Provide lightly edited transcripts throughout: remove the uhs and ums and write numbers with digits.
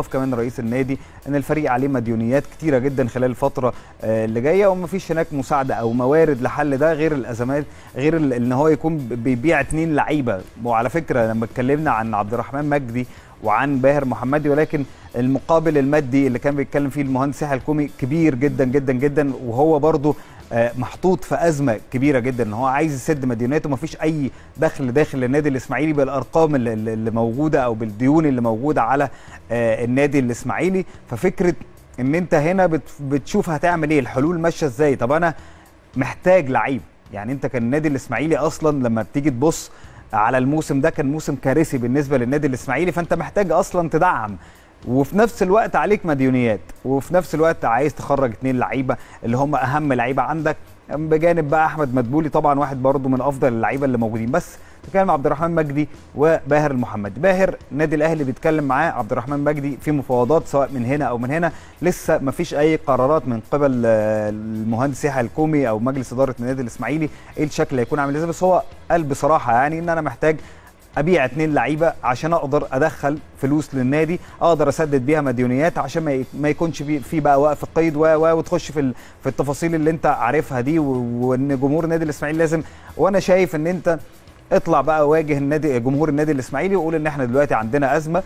كمان رئيس النادي ان الفريق عليه مديونيات كتيره جدا خلال الفتره اللي جايه، ومفيش هناك مساعده او موارد لحل ده غير الازمات، غير ان هو يكون بيبيع 2 لعيبه. وعلى فكره لما اتكلمنا عن عبد الرحمن مجدي وعن باهر محمدي، ولكن المقابل المادي اللي كان بيتكلم فيه المهندس يحيى الكومي كبير جدا جدا جدا، وهو برضه محطوط في ازمه كبيره جدا ان هو عايز يسد مديوناته، ومفيش اي دخل داخل النادي الاسماعيلي بالارقام اللي موجوده او بالديون اللي موجوده على النادي الاسماعيلي. ففكره ان انت هنا بتشوف هتعمل ايه، الحلول ماشيه ازاي. طب انا محتاج لعيب، يعني انت كان النادي الاسماعيلي اصلا لما بتيجي تبص على الموسم ده كان موسم كارثي بالنسبه للنادي الاسماعيلي، فانت محتاج اصلا تدعم، وفي نفس الوقت عليك مديونيات، وفي نفس الوقت عايز تخرج 2 لعيبه اللي هم اهم لعيبه عندك، بجانب بقى احمد مدبولي طبعا واحد برضه من افضل اللعيبه اللي موجودين. بس بتكلم عبد الرحمن مجدي وباهر المحمدي. باهر النادي الاهلي بيتكلم معاه، عبد الرحمن مجدي في مفاوضات سواء من هنا او من هنا، لسه ما فيش اي قرارات من قبل المهندس يحيى الكومي او مجلس اداره النادي الاسماعيلي ايه الشكل اللي هيكون عامل ازاي. بس هو قال بصراحه يعني ان انا محتاج ابيع 2 لعيبه عشان اقدر ادخل فلوس للنادي، اقدر اسدد بيها مديونيات، عشان ما يكونش في بقى وقف قيد وتخش في التفاصيل اللي انت عارفها دي، وان جمهور النادي الاسماعيلي لازم. وانا شايف ان انت اطلع بقى واجه جمهور النادي الاسماعيلي وقول ان احنا دلوقتي عندنا ازمه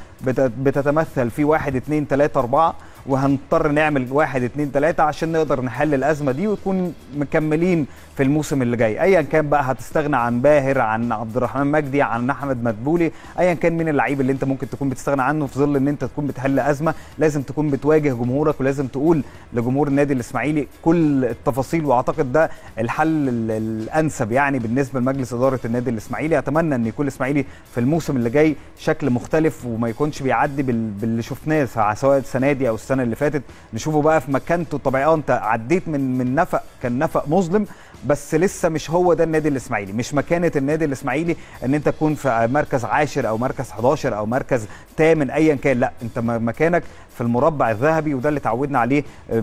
بتتمثل في 1 2 3 4، وهنضطر نعمل 1 2 3 عشان نقدر نحل الازمه دي ونكون مكملين في الموسم اللي جاي. ايا كان بقى هتستغنى عن باهر، عن عبد الرحمن مجدي، عن احمد مدبولي، ايا كان مين اللعيب اللي انت ممكن تكون بتستغنى عنه في ظل ان انت تكون بتحل ازمه، لازم تكون بتواجه جمهورك ولازم تقول لجمهور النادي الاسماعيلي كل التفاصيل. واعتقد ده الحل الانسب يعني بالنسبه لمجلس اداره النادي الاسماعيلي. اتمنى ان يكون الاسماعيلي في الموسم اللي جاي شكل مختلف وما يكونش بيعدي باللي شفناه سواء السنه دي او السنه اللي فاتت، نشوفه بقى في مكانته الطبيعيه. انت عديت من نفق كان نفق مظلم، بس لسه مش هو ده النادي الاسماعيلي، مش مكانه النادي الاسماعيلي ان انت تكون في مركز 10 او مركز 11 او مركز 8 ايا كان، لا انت مكانك في المربع الذهبي، وده اللي تعودنا عليه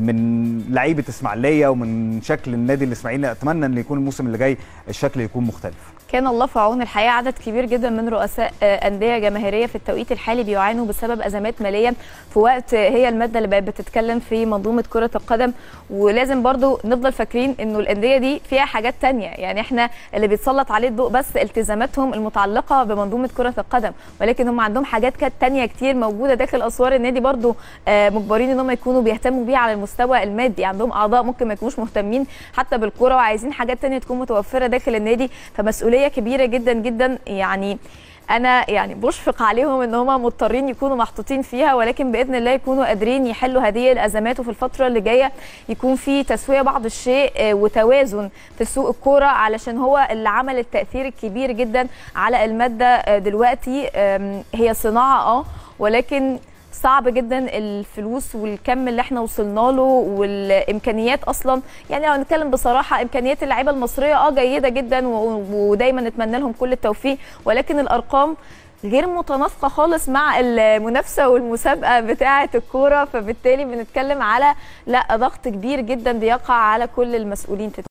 من لعيبه اسماعيليه ومن شكل النادي الاسماعيلي. اتمنى ان يكون الموسم اللي جاي الشكل يكون مختلف. كان الله في عون الحقيقه، عدد كبير جدا من رؤساء انديه جماهيريه في التوقيت الحالي بيعانوا بسبب ازمات ماليه في وقت هي الماده اللي بقت بتتكلم في منظومه كره القدم. ولازم برضو نفضل فاكرين انه الانديه دي فيها حاجات تانية، يعني احنا اللي بيتسلط عليه الضوء بس التزاماتهم المتعلقه بمنظومه كره القدم، ولكن هم عندهم حاجات كانت تانية كتير موجوده داخل اسوار النادي برضو مجبرين ان هم يكونوا بيهتموا بيها على المستوى المادي. عندهم اعضاء ممكن ما يكونوش مهتمين حتى بالكره وعايزين حاجات تانية تكون متوفره داخل النادي، فمسؤوليه كبيره جدا جدا. يعني انا يعني بشفق عليهم ان هم مضطرين يكونوا محطوطين فيها، ولكن باذن الله يكونوا قادرين يحلوا هذه الازمات، وفي الفتره اللي جايه يكون في تسويه بعض الشيء وتوازن في سوق الكوره، علشان هو اللي عمل التاثير الكبير جدا على الماده. دلوقتي هي صناعه ولكن صعب جدا الفلوس والكم اللي احنا وصلنا له والامكانيات اصلا. يعني لو هنتكلم بصراحه امكانيات اللعيبه المصريه جيده جدا ودايما نتمنى لهم كل التوفيق، ولكن الارقام غير متناسقه خالص مع المنافسه والمسابقه بتاعه الكوره، فبالتالي بنتكلم على ضغط كبير جدا بيقع على كل المسؤولين في